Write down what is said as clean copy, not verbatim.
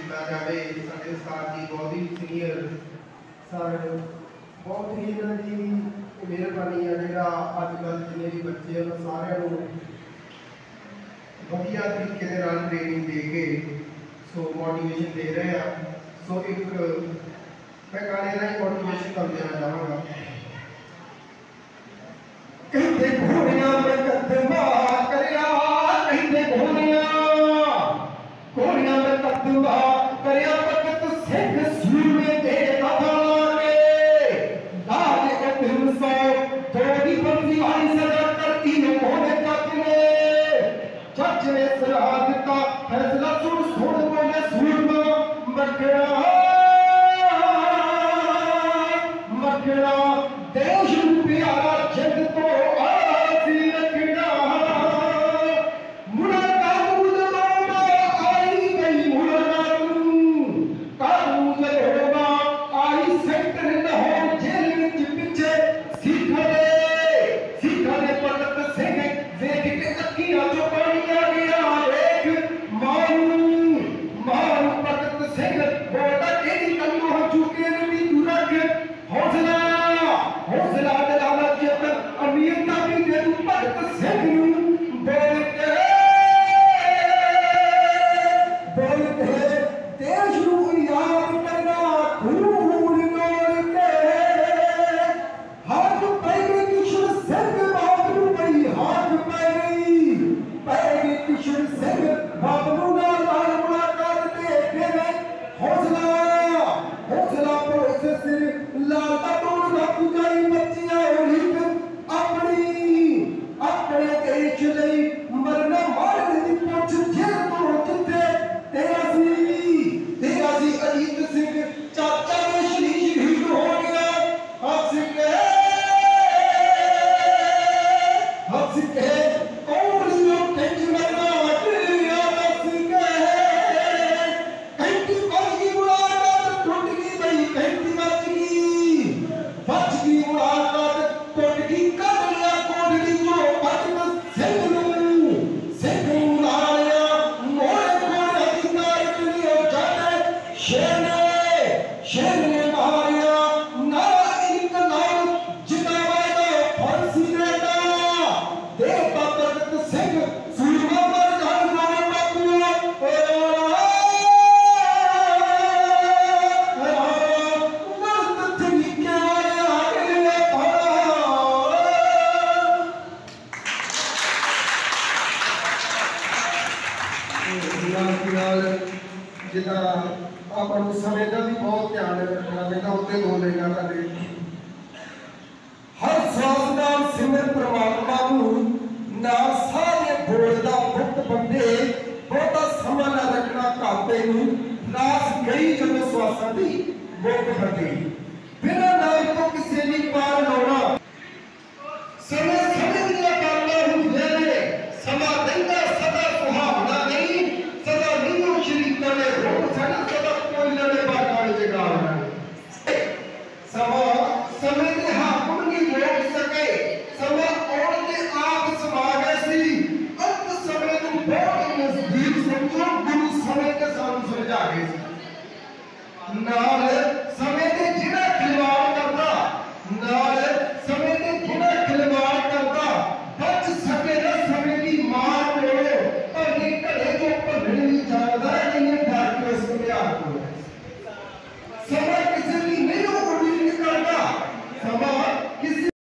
किया जाए। साडे उस्ताद जी बहुत ही सीनियर सर, बहुत ही इन्हां दी मेहरबानी है जिहड़ा अजकल जिन्ने भी बच्चे उन्होंने सारिਆਂ वधिया तरीके दे नाल ट्रेनिंग दे के सो मोटिवेशन दे रहे हैं। सो एक मैं गाने का ही मोटिवेशन कर देना चाहूँगा। कहते घोड़ियां में कदमा करया, कहते घोड़ियां में कदमा करया, भगत सिंह सूरमे दे कथा के दाद के 300 थोड़ी बंदी वाली सजा करती है घोड़े तक ने। जज ने सलाह दिता फैसला सुन सुन बोले सूरमा मकड़ा मकड़ा देश प्यारा जग तो आसी रखना। मुड़ा कानून लौड़ा आई गई, मुड़ा कानून लौड़ा आई सेंटर लाहौर जेल विच पिछे सीखा ने भगत सिंह देख के अखियां चों पानी आ गया। देख मारू भगत सिंह बोलदा तेरी कन्नों हो चुके ने तू रख हौसला हौसला दिलाना चेतन अमीर का भी दे तू भगत सिंह नूं बोल के देश नूं याद करना खून नोल के। हाथ पै गई किशन सिंह बाप नूं पई, हाथ पै गई किशन सिंह बाप नूं नाल मुलाकात दे के हौसला हौसला पुलिस सिर लाता तोड़दा पुजाई बच्चियां उलिक अपने देश लई मरना मारन दी पुछ जेल तो जिथे तेरा सी अजीत सिंह चाचा ने शहीद हो गया। हंस के कोलियों टेंज मरना टिया हंस के कंटी बच गई मुलाकात टूट गई बई कंटी बच गई मुलाकात टूट गई कर लिया कोटली जो भगत सिंह नूं ला लिया। मोरे कोल अधिकार लियो जाते शेर ने मारिया ना इनकलाब जिंदाबाद फांसी देता देता भगत सिंह सूरमा मर जान मारे बापुआ मर्द तरीके वाले आगे भाड़ा। जिदा अपन समय का भी बहुत ध्यान रखना पैदा उत्ते बोलेगा तारे हर सांस नाल सिमर परमात्मा नूं ना सारे बोलदा भुक्त बंदे बहुता समा ना रखना काबे नूं नास गई जब श्वासां दी बुक फटे बिना नाम तो किसे नहीं पार लाउणा। समय समय दी गल्लां हुंदियां ने, समा रहिंदा सदा सुहावना नहीं, सदा नहीं शरीकां ने रोक छड़ा सदा कोई लड़े बाटा जगावना। समा समय दे हाकम नहीं रोक सके, समा और के आप समा गए सी। अंत समय नूं बहुत नजदीक समझो, गुरु समय के सानू समझा गए सी। ना